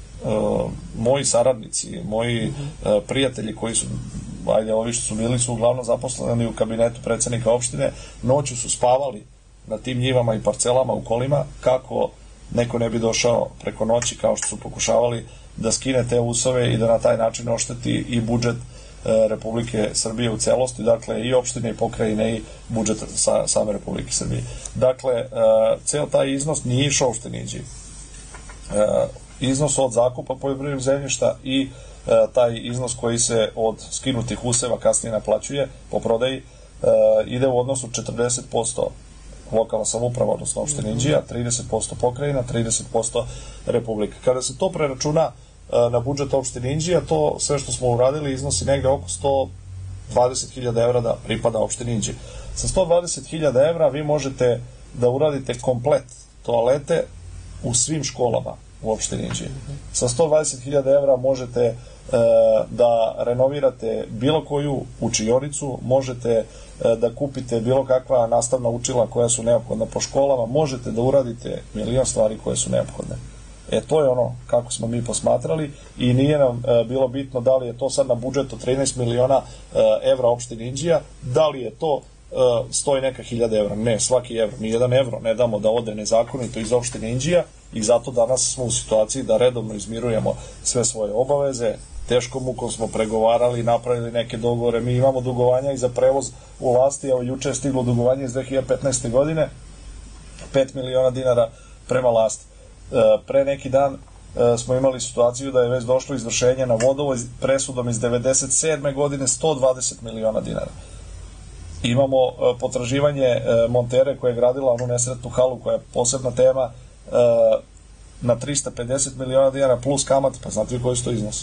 uh, moji saradnici, moji uh, prijatelji koji su, ajde, ovi što su bili su uglavnom zaposleni u kabinetu predsednika opštine, noću su spavali na tim njivama i parcelama u kolima, kako neko ne bi došao preko noći, kao što su pokušavali da skine te usove i da na taj način ošteti i budžet Republike Srbije u celosti, dakle i opštine i pokrajine i budžet sa, same Republike Srbije. Dakle, ceo taj iznos nije išao opštini Inđiji. Iznos od zakupa poljoprivrednog zemljišta i taj iznos koji se od skinutih useva kasnije naplaćuje po prodaji ide u odnosu četrdeset posto lokalna samouprava, odnosno opština Inđija, trideset posto pokrajina, trideset posto Republika. Kada se to preračuna na budžet opštine Inđija, to sve što smo uradili iznosi negde oko sto dvadeset hiljada evra da pripada opštini Inđije. Sa sto dvadeset hiljada evra vi možete da uradite komplet toalete u svim školama u opštini Inđije. Sa sto dvadeset hiljada evra možete e, da renovirate bilo koju učionicu, možete e, da kupite bilo kakva nastavna učila koja su neophodna po školama, možete da uradite milion stvari koje su neophodne. E, to je ono kako smo mi posmatrali i nije nam e, bilo bitno da li je to sad na budžetu trinaest miliona e, evra opštine Inđija, da li je to e, stoji neka hiljada evra. Ne, svaki evro, ni jedan evro ne damo da ode nezakonito iz opštine Inđija i zato danas smo u situaciji da redovno izmirujemo sve svoje obaveze. Teškom mukom smo pregovarali, napravili neke dogovore. Mi imamo dugovanja i za prevoz u Lasti, evo juče je stiglo dugovanje iz dve hiljade petnaeste. godine, pet miliona dinara prema Lasti. E, pre neki dan e, smo imali situaciju da je već došlo izvršenje na vodovod presudom iz devedeset sedme. godine sto dvadeset miliona dinara. Imamo e, potraživanje e, montere koja je gradila onu nesretnu halu koja je posebna tema e, na trista pedeset miliona dinara plus kamat, pa znate li koji su to iznosi?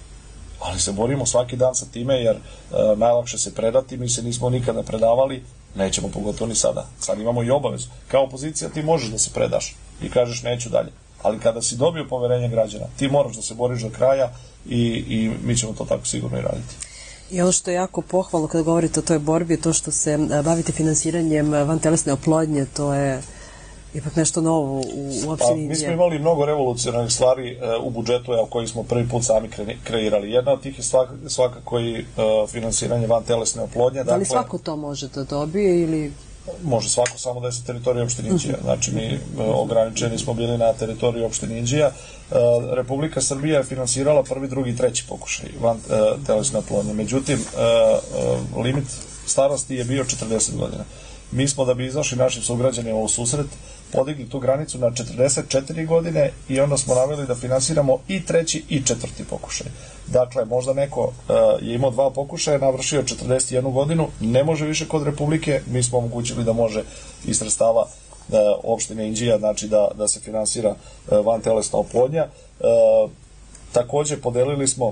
Ali se borimo svaki dan sa time jer e, najlakše se predati, mi se nismo nikada predavali, nećemo pogotovo ni sada. Sad imamo i obavezu. Kao opozicija ti možeš da se predaš i kažeš neću dalje. Ali kada si dobio poverenje građana, ti moraš da se boriš do kraja i, i mi ćemo to tako sigurno i raditi. I ono što je jako pohvalno kada govorite o toj borbi, to što se bavite finansiranjem vantelesne oplodnje, to je ipak nešto novo u opštini Inđija. Mi smo imali mnogo revolucionarnih stvari e, u budžetu evo, koji smo prvi put sami kreirali. Jedna od tih je svak, svakako i e, finansiranje vantelesne oplodnje. Da li dakle, svako to može da dobije ili... Može svako, samo da je sa teritorije opštine Inđija. Znači mi e, ograničeni smo bili na teritoriji opštine Inđija. E, Republika Srbija je finansirala prvi, drugi i treći pokušaj vantelesne oplodnje. Međutim, e, e, limit starosti je bio četrdeset godina. Mi smo da bi izašli našim sugrađanima u susret podigli tu granicu na četrdeset četiri godine i onda smo naveli da finansiramo i treći i četvrti pokušaj. Dakle, možda neko uh, je imao dva pokušaja, navršio četrdeset jednu godinu, ne može više kod Republike, mi smo omogućili da može iz sredstava uh, opštine Inđija, znači da, da se finansira uh, vantelesna oplodnja. Uh, takođe, podelili smo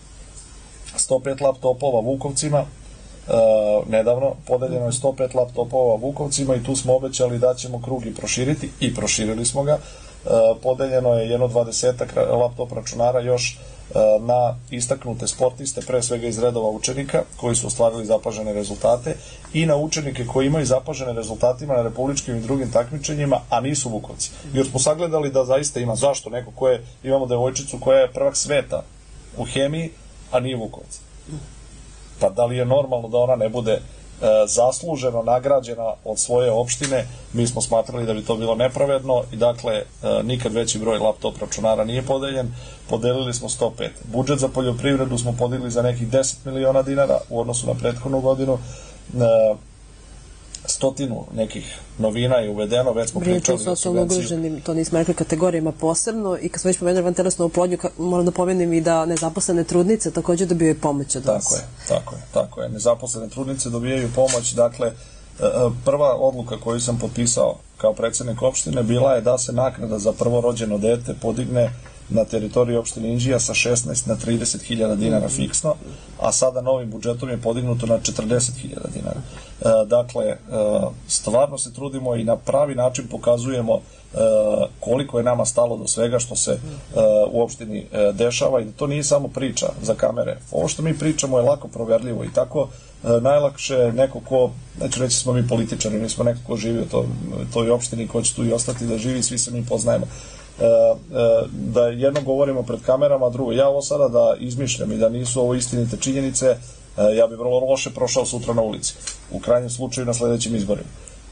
sto pet laptopova Vukovcima. Uh, nedavno podeljeno je sto pet laptopova Vukovcima i tu smo obećali da ćemo krug i proširiti i proširili smo ga. Uh, podeljeno je jedno dvadesetak laptop računara još uh, na istaknute sportiste, pre svega iz redova učenika koji su ostvarili zapažene rezultate i na učenike koji imaju zapažene rezultatima na republičkim i drugim takmičenjima, a nisu Vukovci. Jer smo sagledali da zaista ima zašto neko koje, imamo devojčicu koja je prvak sveta u hemiji, a nije Vukovac. Pa da li je normalno da ona ne bude e, zasluženo nagrađena od svoje opštine? Mi smo smatrali da bi to bilo nepravedno i dakle e, nikad veći broj laptop računara nije podeljen, podelili smo sto pet. Budžet za poljoprivredu smo podigli za nekih deset miliona dinara u odnosu na prethodnu godinu. E, stotinu nekih novina je uvedeno, već smo pričali o socijalno ugroženim, to nismo rekli kategorijama posebno i kad smo već pomenuli vantelesnu oplodnju, moram da pomenem i da nezaposlene trudnice takođe dobijaju pomoć od vas. Tako je, tako je, tako je. Nezaposlene trudnice dobijaju pomoć, dakle, prva odluka koju sam potpisao kao predsednik opštine bila je da se naknada za prvorođeno dete podigne na teritoriji opštine Inđija sa šesnaest na trideset hiljada dinara fiksno, a sada novim budžetom je podignuto na četrdeset hiljada dinara. E, dakle, e, stvarno se trudimo i na pravi način pokazujemo e, koliko je nama stalo do svega što se e, u opštini e, dešava i da to nije samo priča za kamere. Ovo što mi pričamo je lako proverljivo i tako e, najlakše neko ko, neću reći smo mi političari, mi smo neko ko živi u to, toj opštini, ko će tu i ostati da živi, svi se mi poznajemo. E, e, da jedno govorimo pred kamerama, a drugo, ja ovo sada da izmišljam i da nisu ovo istinite činjenice, e, ja bi vrlo loše prošao sutra na ulici, u krajnjem slučaju na sledećim izborima.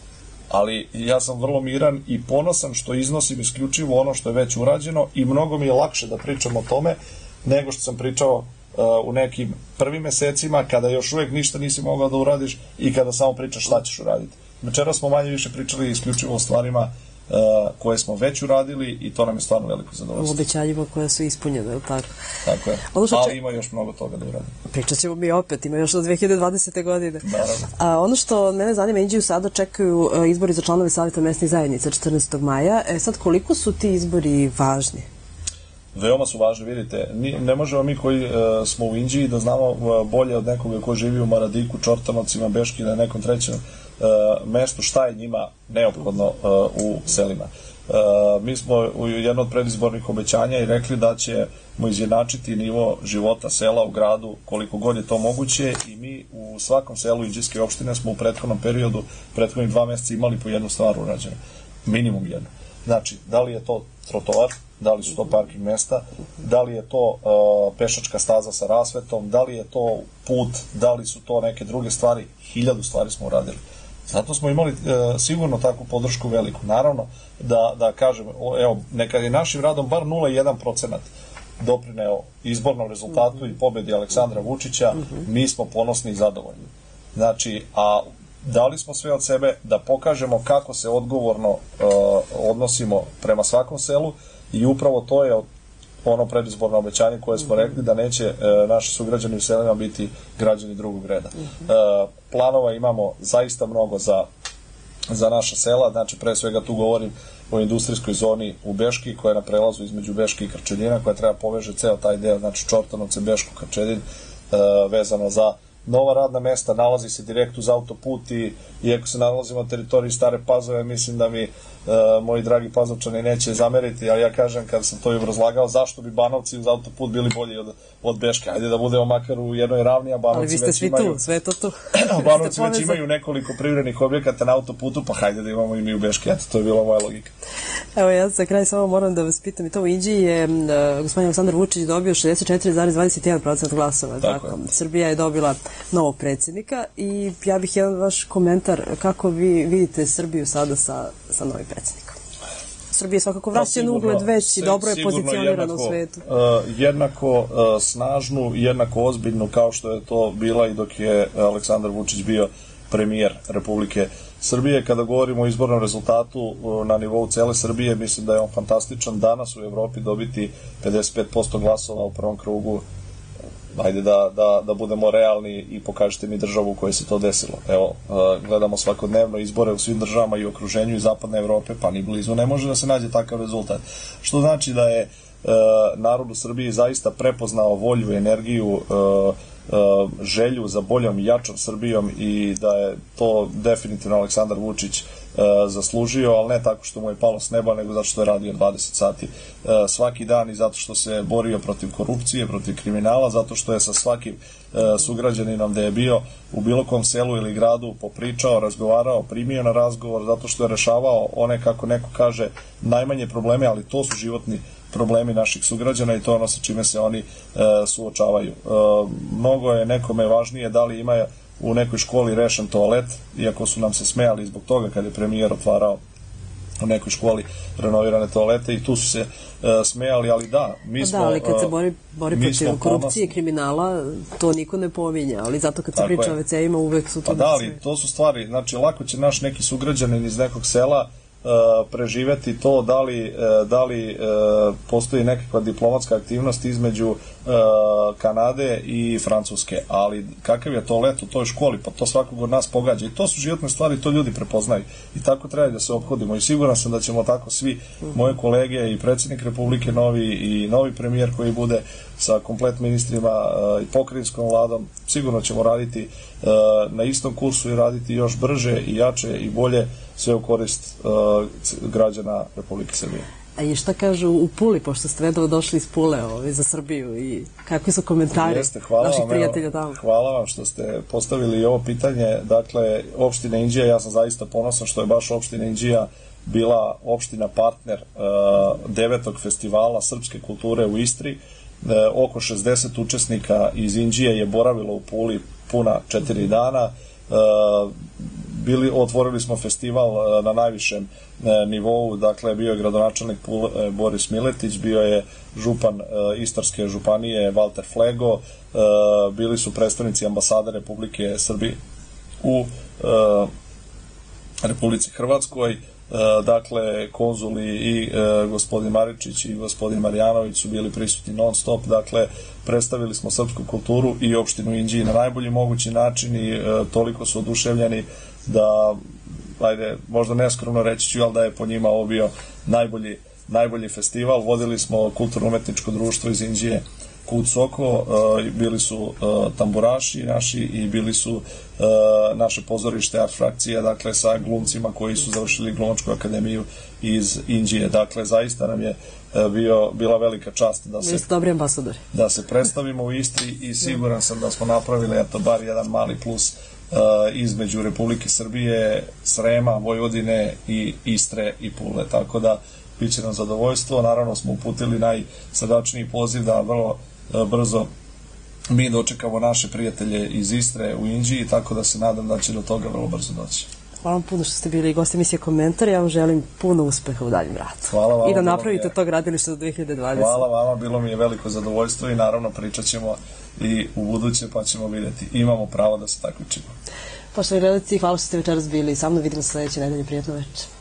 Ali ja sam vrlo miran i ponosan što iznosim isključivo ono što je već urađeno i mnogo mi je lakše da pričam o tome nego što sam pričao uh, u nekim prvim mesecima kada još uvek ništa nisi mogao da uradiš i kada samo pričaš šta ćeš uraditi. Večeras smo manje više pričali isključivo o stvarima Uh, koje smo već uradili i to nam je stvarno veliko zadovoljstvo. Obećanjima koja su ispunjene, je li tako? Tako je, ali če... ima još mnogo toga da uradimo. Pričat ćemo mi opet, ima još do dve hiljade dvadesete. godine. Naravno. A, ono što mene zanima, Inđiju sada čekaju uh, izbori za članove Saveta mesnih zajednica četrnaestog maja. E sad, koliko su ti izbori važni? veoma su važni, vidite, ne možemo mi koji smo u Inđiji da znamo bolje od nekoga ko živi u Maradiku, Čortanovcima, Beški, na nekom trećem mestu šta je njima neophodno u selima. Mi smo u jednom od predizbornih obećanja i rekli da ćemo izjednačiti nivo života sela u gradu koliko god je to moguće i mi u svakom selu Inđijske opštine smo u prethodnom periodu, prethodnih dva meseca imali po jednu stvar urađenu, minimum jednu. Znači, da li je to trotoar, da li su to parking mesta, da li je to uh, pešačka staza sa rasvetom, da li je to put, da li su to neke druge stvari, hiljadu stvari smo uradili. Zato smo imali uh, sigurno takvu podršku veliku. Naravno, da, da kažem, evo, neka je našim radom bar nula zarez jedan procenat doprineo izbornom rezultatu i pobedi Aleksandra Vučića, mi smo ponosni i zadovoljni. Znači, a dali smo sve od sebe da pokažemo kako se odgovorno uh, odnosimo prema svakom selu i upravo to je ono predizborno obećanje koje smo rekli da neće uh, naši sugrađani u selima biti građani drugog reda. Uh, planova imamo zaista mnogo za, za naša sela, znači pre svega tu govorim o industrijskoj zoni u Beški koja je na prelazu između Beške i Krčedina koja treba poveže ceo taj deo, znači Čortanovce, Bešku, Krčedin, uh, vezano za nova radna mesta, nalazi se direkt uz autoput i iako se nalazimo na teritoriji Stare Pazove, mislim da mi e, moji dragi Pazovčani neće zameriti, ali ja kažem kad sam to i obrazlagao zašto bi Banovci uz autoput bili bolji od, od Beške. Ajde da budemo makar u jednoj ravni, a Banovci ali vi ste već svi imaju... tu, sve to tu. Banovci već imaju nekoliko privrednih objekata na autoputu, pa hajde da imamo i mi u Beški. Eto, to je bila moja logika. Evo, ja za kraj samo moram da vas pitam, i to u Inđiji je uh, gospodin Aleksandar Vučić dobio šezdeset četiri zarez dvadeset jedan procenat glasova. Tako tako. Srbija je dobila novog predsjednika i ja bih jedan vaš komentar kako vi vidite Srbiju sada sa, sa novim predsjednikom. Srbija je svakako vraćen ugled već i dobro je pozicionirana u svetu. Uh, jednako uh, snažnu, jednako ozbiljnu kao što je to bila i dok je Aleksandar Vučić bio premijer Republike Srbije. Kada govorimo o izbornom rezultatu uh, na nivou cele Srbije, mislim da je on fantastičan. Danas u Evropi dobiti pedeset pet posto glasova u prvom krugu, ajde da, da, da budemo realni i pokažete mi državu u kojoj se to desilo. Evo, uh, gledamo svakodnevno izbore u svim državama i u okruženju i zapadne Evrope, pa ni blizu ne može da se nađe takav rezultat. Što znači da je uh, narod u Srbiji zaista prepoznao volju, energiju, uh, uh, želju za boljom i jačom Srbijom i da je to definitivno Aleksandar Vučić uh, zaslužio, ali ne tako što mu je palo s neba, nego zato što je radio dvadeset sati uh, svaki dan i zato što se borio protiv korupcije, protiv kriminala, zato što je sa svakim uh, sugrađaninom gde je bio u bilo kom selu ili gradu popričao, razgovarao, primio na razgovor, zato što je rešavao one, kako neko kaže, najmanje probleme, ali to su životni problemi naših sugrađana i to je ono sa čime se oni e, suočavaju. E, mnogo je nekome važnije da li ima u nekoj školi rešen toalet, iako su nam se smejali zbog toga kad je premijer otvarao u nekoj školi renovirane toalete i tu su se e, smejali, ali da, mi smo... Da, ali kad se bori, bori protiv korupcije i kriminala, to niko ne pominja, ali zato kad se tako priča o ve ceima uvek su to... Pa da, ali to su stvari, znači lako će naš neki sugrađanin iz nekog sela Uh, preživeti to da li, uh, da li uh, postoji nekakva diplomatska aktivnost između uh, Kanade i Francuske, ali kakav je to let u toj školi, pa to svakog od nas pogađa i to su životne stvari, to ljudi prepoznaju i tako treba da se ophodimo i siguran sam da ćemo tako svi moje kolege i predsjednik Republike novi i novi premijer koji bude sa komplet ministrima uh, i pokrajinskom vladom, sigurno ćemo raditi uh, na istom kursu i raditi još brže i jače i bolje, sve u korist uh, građana Republike Srbije. A i šta kažu u Puli, pošto ste vedno došli iz Pule ovaj, za Srbiju i kakvi su komentari Jeste, hvala naših vam, prijatelja tamo? Hvala vam što ste postavili i ovo pitanje. Dakle, opština Inđija, ja sam zaista ponosan što je baš opština Inđija bila opština partner uh, devetog festivala srpske kulture u Istri. Uh, oko šezdeset učesnika iz Inđije je boravilo u Puli puna četiri dana. Uh, bili, otvorili smo festival uh, na najvišem uh, nivou, dakle bio je gradonačelnik Pule uh, Boris Miletić, bio je župan uh, Istarske županije Valter Flego, uh, bili su predstavnici ambasade Republike Srbije u uh, Republici Hrvatskoj, Uh, dakle, konzuli i uh, gospodin Maričić i gospodin Marjanović su bili prisutni non stop, dakle, predstavili smo srpsku kulturu i opštinu Inđiji na najbolji mogući način i uh, toliko su oduševljeni da, ajde, možda neskromno reći ću, ali da je po njima ovo bio najbolji najbolji festival. Vodili smo kulturno-umetničko društvo iz Inđije Kut Soko, bili su tamburaši naši i bili su naše pozorište Art Frakcija, dakle sa glumcima koji su završili Glumačku akademiju iz Inđije. Dakle, zaista nam je bio, bila velika čast da se, da se predstavimo u Istri i siguran sam da smo napravili eto bar jedan mali plus između Republike Srbije, Srema, Vojvodine i Istre i Pule. Tako da biće nam zadovoljstvo. Naravno smo uputili najsrdačniji poziv da vrlo brzo mi dočekamo naše prijatelje iz Istre u Inđiji, tako da se nadam da će do toga vrlo brzo doći. Hvala vam puno što ste bili gost emisije Komentar. Ja vam želim puno uspeha u daljem radu. Hvala vama. I da napravite to gradilište do dve hiljade dvadesete. Hvala vama, bilo mi je veliko zadovoljstvo i naravno pričat ćemo i u buduće pa ćemo vidjeti. Imamo pravo da se takmičimo. Poštovani gledalci, hvala što ste večeras bili sa mnom. Vidimo se sledeće nedelje. Prijatno večer.